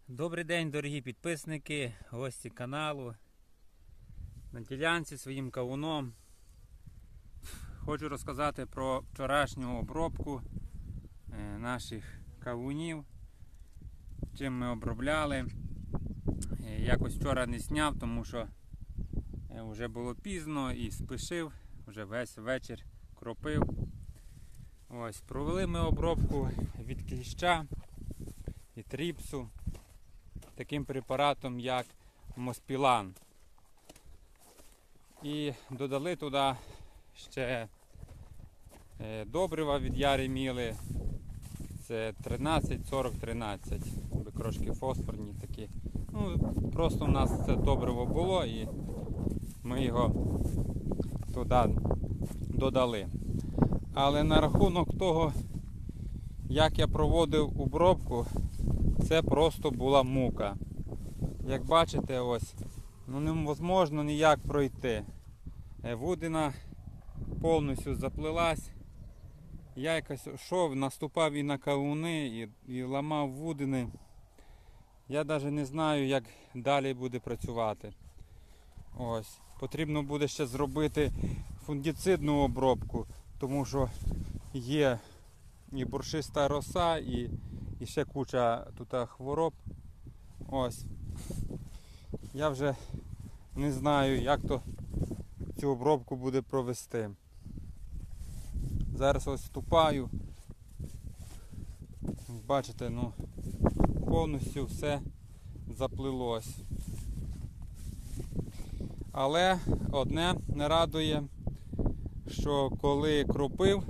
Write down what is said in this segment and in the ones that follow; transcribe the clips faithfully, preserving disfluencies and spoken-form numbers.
Добрий день, дорогі підписники, гості каналу. На ділянці своїм кавуном хочу розказати про вчорашню обробку наших кавунів. Чим ми обробляли. Якось вчора не зняв, тому що вже було пізно і спішив, вже весь вечір кропив. Ось, провели ми обробку від кліща і тріпсу таким препаратом, як Моспілан. І додали туди ще добрива від Яреміли. Це тринадцять сорок тринадцять, трошки фосфорні такі. Ну, просто у нас це добриво було і ми його туди додали. Але на рахунок того, як я проводив обробку, це просто була мука. Як бачите, ось, ну неможливо ніяк пройти. Вудина повністю заплилась. Я якось йшов, наступав і на кавуни, і, і ламав вудини. Я навіть не знаю, як далі буде працювати. Ось. Потрібно буде ще зробити фунгіцидну обробку, тому що є і боршиста роса, і, і ще куча тут хвороб. Ось. Я вже не знаю, як то цю обробку буде провести. Зараз ось вступаю. Бачите, ну повністю все заплилось. Але одне не радує, що коли кропив,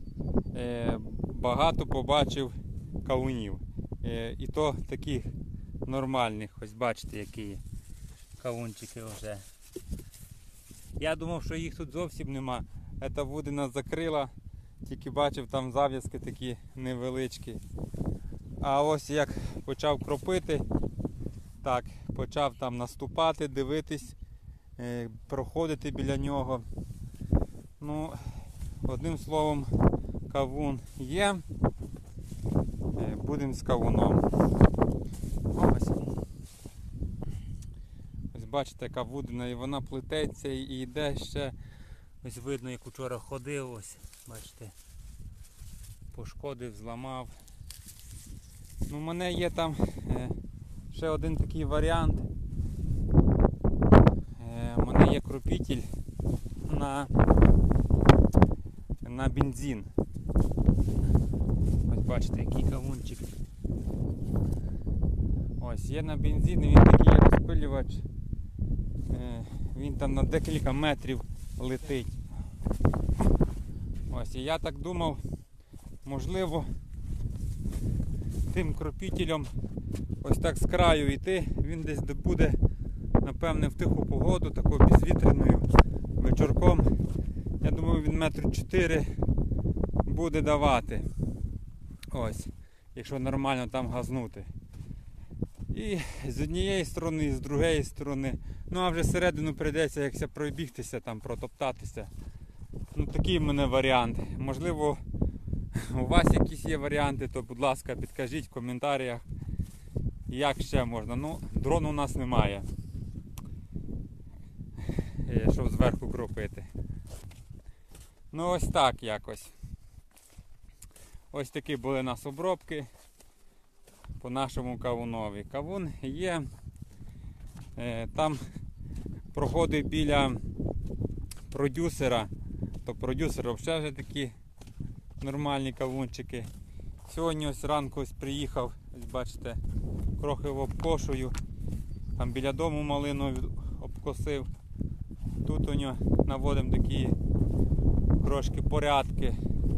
багато побачив кавунів. І то таких нормальних. Ось бачите, які кавунчики вже. Я думав, що їх тут зовсім нема. Ця вудина закрила, тільки бачив там зав'язки такі невеличкі. А ось як почав кропити, так, почав там наступати, дивитись, проходити біля нього. Ну, одним словом, кавун є. Будемо з кавуном. Ось. Ось бачите, яка вудина, і вона плететься і йде ще. Ось видно, як вчора ходив, ось, бачите, пошкодив, зламав. Ну, у мене є там е, ще один такий варіант. Е, у мене є кропітель на, на бензин. Ось бачите, який кавунчик. Ось, є на бензин, він такий розпилювач. Е, він там на декілька метрів летить. Ось, і я так думав, можливо, тим кропітелем ось так з краю йти, він десь буде, напевне, в тиху погоду, такою безвітряною, вечірком. Я думаю, він метр чотири буде давати. Ось, якщо нормально там газнути. І з однієї сторони, і з другої сторони. Ну а вже всередину прийдеться, якся пробігтися, там, протоптатися. Ну такий в мене варіант. Можливо, у вас якісь є варіанти, то будь ласка, підкажіть в коментарях, як ще можна. Ну, дрону у нас немає, щоб зверху кропити. Ну ось так якось. Ось такі були у нас обробки по нашому кавунові. Кавун є, там проходив біля продюсера, то продюсер взагалі вже такі нормальні кавунчики. Сьогодні ось ранку ось приїхав, ось бачите, трохи обкошую, там біля дому малину обкосив. Тут у нього наводимо такі трошки порядки.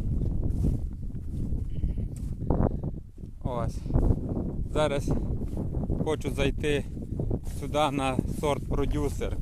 Ось. Зараз хочу зайти сюди на сорт продюсер.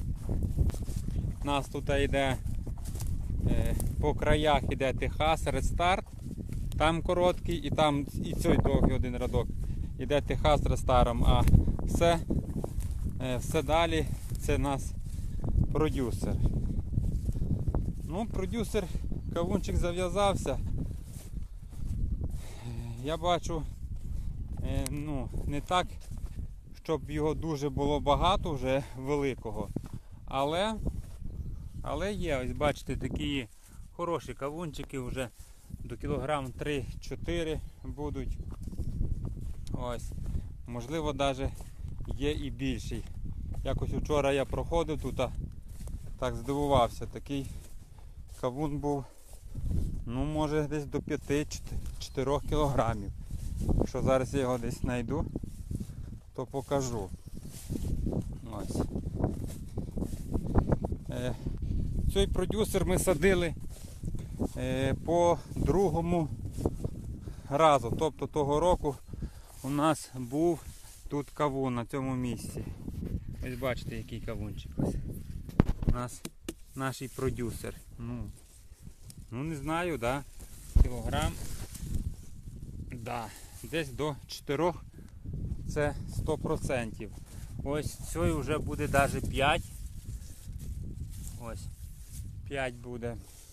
У нас тут йде е, по краях йде Техас, Рестарт. Там короткий і там і цей довгий один рядок. Йде Техас Рестаром, а все, е, все далі це у нас продюсер. Ну, продюсер, кавунчик зав'язався. Я бачу, ну, ну, не так, щоб його дуже було багато вже великого. Але, але є, ось бачите, такі хороші кавунчики вже до кілограм три-чотири будуть. Ось, можливо, навіть є і більший. Якось вчора я проходив тут, так здивувався, такий кавун був, ну, може, десь до п'яти-чотирьох кілограмів. Якщо зараз я його десь знайду, то покажу. Ось. Е, цей продюсер ми садили е, по другому разу. Тобто того року у нас був тут кавун на цьому місці. Ось бачите, який кавунчик ось. У нас наш продюсер. Ну, ну не знаю, да, кілограм. Да, десь до чотирьох це сто відсотків. Ось цей вже буде навіть п'ять. Ось, п'ять буде.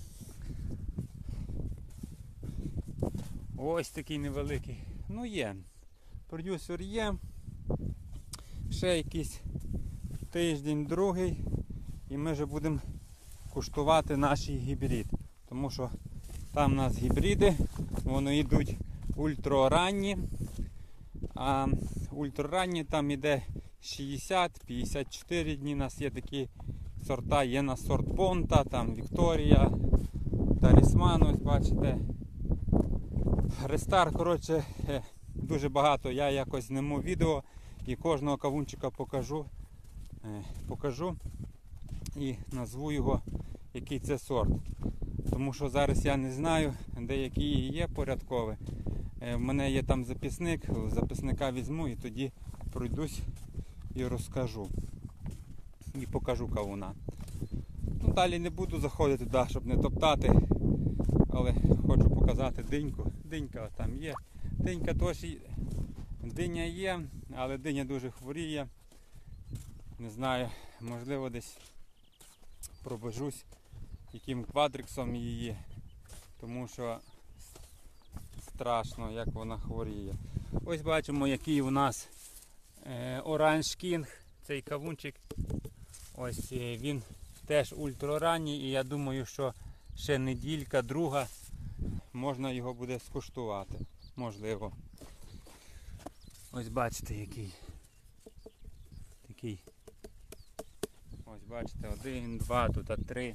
Ось такий невеликий. Ну є. Продюсер є. Ще якийсь тиждень, другий. І ми вже будемо куштувати наш гібрид. Тому що там у нас гібриди, вони йдуть ультраранні. А ультраранні там іде шістдесят-п'ятдесят чотири дні. У нас є такі сорта, є на сорт Понта, там Вікторія, Талісман, ось бачите. Рестар, коротше, дуже багато. Я якось зніму відео і кожного кавунчика покажу, покажу і назву його, який це сорт. Тому що зараз я не знаю, де які є порядкові. В мене є там записник, записника візьму і тоді пройдусь і розкажу. І покажу кавуна. Ну, далі не буду заходити туди, щоб не топтати. Але хочу показати диньку. Динька там є. Динька теж диня є, але диня дуже хворіє. Не знаю, можливо десь пробежусь яким квадриксом її. Тому що страшно, як вона хворіє. Ось бачимо, який у нас е, Orange King, цей кавунчик. Ось е, він теж ультраранній і я думаю, що ще неділька, друга, можна його буде скуштувати. Можливо. Ось бачите, який. Такий. Ось бачите, один, два, тут три.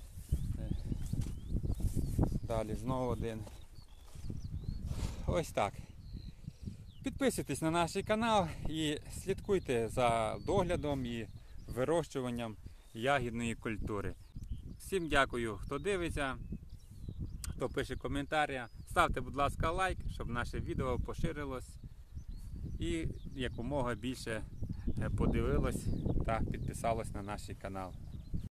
Далі знову один. Ось так. Підписуйтесь на наш канал і слідкуйте за доглядом і вирощуванням ягідної культури. Всім дякую, хто дивиться, хто пише коментарі. Ставте, будь ласка, лайк, щоб наше відео поширилось і якомога більше подивилось та підписалось на наш канал.